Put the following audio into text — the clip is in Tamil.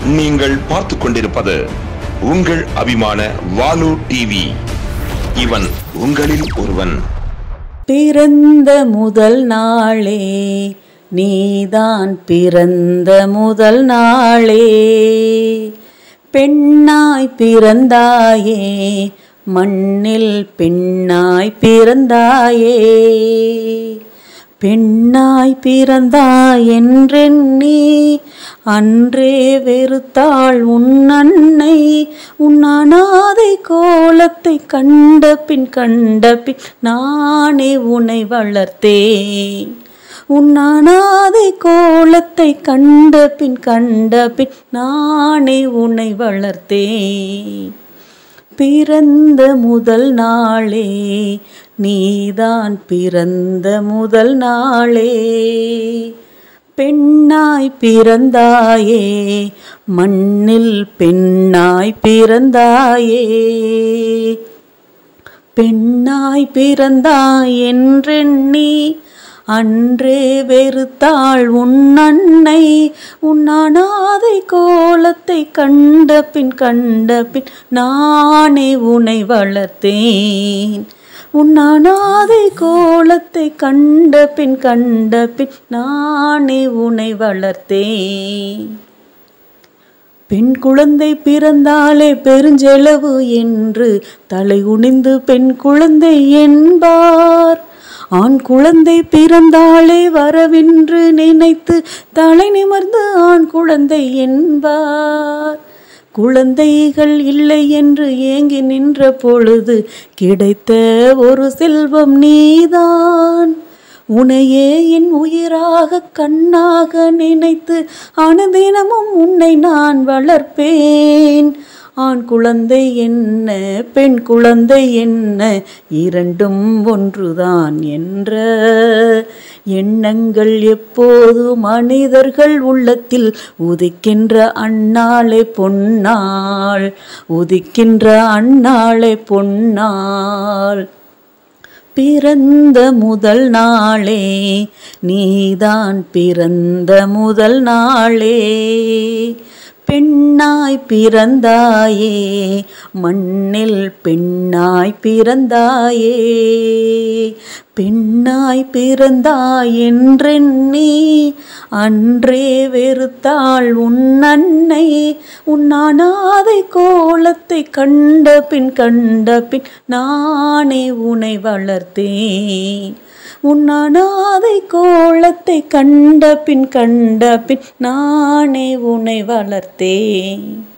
நீங்கள் பார்த்து கொண்டிருப்பது உங்கள் அபிமான வாலு டிவி. இவன் உங்களில் ஒருவன். பிறந்த முதல் நாளே நீதான், பிறந்த முதல் நாளே பெண்ணாய் பிறந்தாயே, மண்ணில் பெண்ணாய் பிறந்தாயே. பெண்ணாய் பிறந்தாய் என்றெண்ணி அன்றே வெறுத்தாள் உன் அன்னை. உன் அநாதை கோலத்தை கண்ட பின் நானே உன்னை வளர்த்தேன். உன் அநாதை கோலத்தை கண்ட பின் நானே உன்னை வளர்த்தேன். பிறந்த முதல் நாளே நீதான், பிறந்த முதல் நாளே பெண்ணாய் பிறந்தாயே, மண்ணில் பெண்ணாய் பிறந்தாயே. பெண்ணாய் பிறந்தாய் என்றெண்ணி அன்றே வெறுத்தாள் உன் அன்னை. உன் அநாதை கோலத்தை கண்ட பின் நானே உன்னை வளர்த்தேன். உன் அநாதை கோலத்தை கண்ட பின் நானே உன்னை வளர்த்தேன். பெண் குழந்தை பிறந்தாலே பெருஞ்செலவு என்று தலை குனிந்து பெண் குழந்தை என்பார். ஆண் குழந்தை பிறந்தாலே வரவென்று நினைத்து தலை நிமிர்ந்து ஆண் குழந்தை என்பார். குழந்தைகள் இல்லை என்று ஏங்கி நின்ற பொழுது கிடைத்த ஒரு செல்வம் நீதான். உன்னையே என் உயிராக கண்ணாக நினைத்து அனுதினமும் உன்னை நான் வளர்ப்பேன். ஆண் குழந்தை என்ன பெண் குழந்தை என்ன இரண்டும் ஒன்றுதான் என்ற எண்ணங்கள் எப்போது மனிதர்கள் உள்ளத்தில் உதிக்கின்ற அந்நாளை பொன்னாள், உதிக்கின்ற அந்நாளை பொன்னாள். பிறந்த முதல் நாளே நீதான், பிறந்த முதல் நாளே பெண்ணாய் பிறந்தாயே, மண்ணில் பெண்ணாய் பிறந்தாயே. பெண்ணாய் பிறந்தாய் என்றெண்ணி அன்றே வெறுத்தாள் உன் அன்னை. உன் அநாதை கோலத்தை கண்ட பின் நானே உன்னை வளர்த்தேன். உன் அநாதை கோலத்தை கண்ட பின் நானே உன்னை வளர்த்தேன்.